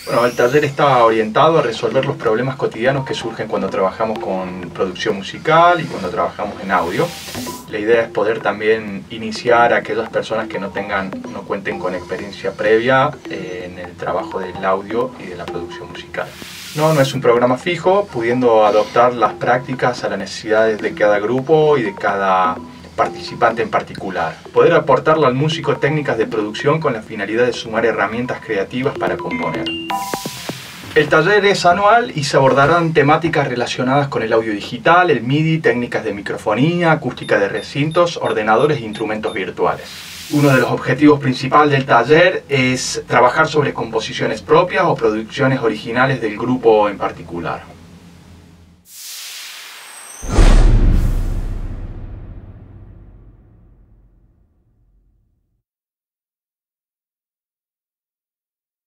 Bueno, el taller está orientado a resolver los problemas cotidianos que surgen cuando trabajamos con producción musical y cuando trabajamos en audio. La idea es poder también iniciar a aquellas personas que no cuenten con experiencia previa en el trabajo del audio y de la producción musical. No es un programa fijo, pudiendo adoptar las prácticas a las necesidades de cada grupo y de cada participante en particular. Poder aportarle al músico técnicas de producción con la finalidad de sumar herramientas creativas para componer. El taller es anual y se abordarán temáticas relacionadas con el audio digital, el MIDI, técnicas de microfonía, acústica de recintos, ordenadores e instrumentos virtuales. Uno de los objetivos principales del taller es trabajar sobre composiciones propias o producciones originales del grupo en particular.